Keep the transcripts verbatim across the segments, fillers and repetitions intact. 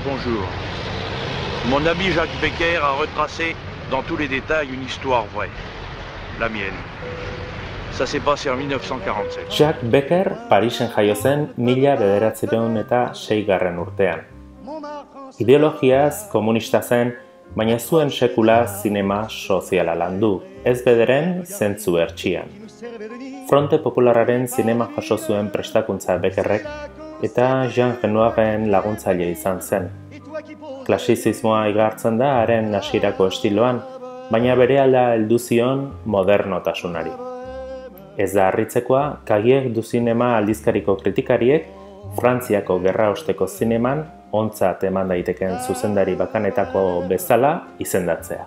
Bonjour. Mon ami Jacques Becker a retracé dans tous les détails une histoire vraie, la mienne. Ça s'est passé en mille neuf cent quarante-sept. Jacques Becker Parisen jaio zen mila bederatziehun eta seigarren urtean. Ideologiaz komunista zen, baina zuen sekula zinema soziala landu, ez bederen zentzu hertsian. Fronte Popularraren zinema jaso zuen prestakuntza Beckerrek eta Jean Renoiren laguntzaile izan zen. Klasizismoa igartzen da haren hasierako estiloan, baina berehala heldu zion modernotasunari. Ez da harritzekoa, Cahiers du Cinema aldizkariko kritikariek Frantziako gerraosteko zineman ontzat eman daiteken zuzendari bakanetako bezala izendatzea.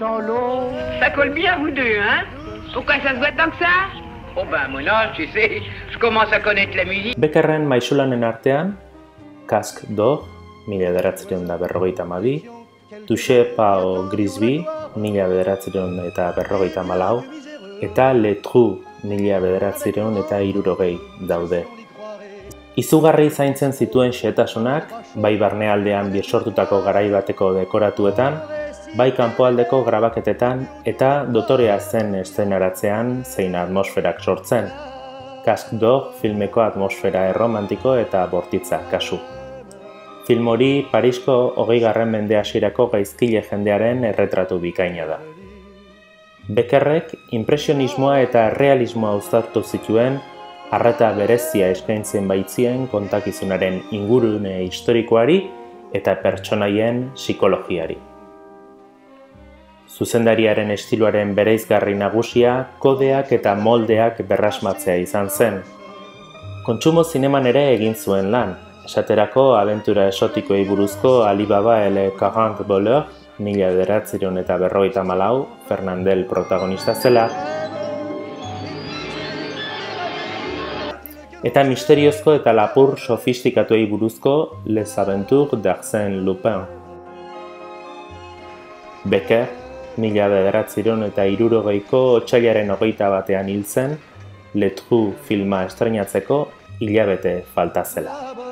Ça colle bien vous deux, hein? Pourquoi ça se voit tant que ça? Oh ben moi non, tu sais, je commence à connaître la musique. Beckerren maisulanen artean, Casque d'Or, mila bederatziehun eta berrogeita hamabi, Touché Pau Grisby, mila bederatziehun eta berrogeita hamalau, eta Le Trou, mila bederatziehun eta hirurogei daude. Izugarri zaintzen zituen xehetasunak, bai barnealdean birsortutako garai bateko dekoratuetan, bai kanpoaldeko grabaketetan eta dotorea zen eszenaratzean zein atmosferak sortzen. Casque d'Or filmeko atmosfera erromantiko eta bortitza kasu. Film hori Parisko hogeigarren mende hasierako gaizkile jendearen erretratu bikaina da. Beckerrek inpresionismoa eta realismoa uztartu zituen, arreta berezia eskaintzen baitzien kontakizunaren ingurune historikoari eta pertsonaien psikologiari. Zuzendariaren estiloaren bereizgarri nagusia kodeak eta moldeak berrasmatzea izan zen. Kontsumo zineman ere egin zuen lan, esaterako abentura esotikoei buruzko Alibaba et les quarante voleurs, mila bederatziehun eta berrogeita hamalau, Fernandel protagonista zela, eta misteriozko eta lapur sofistikatuei buruzko Les Aventures d'Arsène Lupin. Becker, mila bederatziehun eta hirurogeiko otsailaren hogeita batean hil zen, Le Trou filma estreinatzeko hilabete falta zela.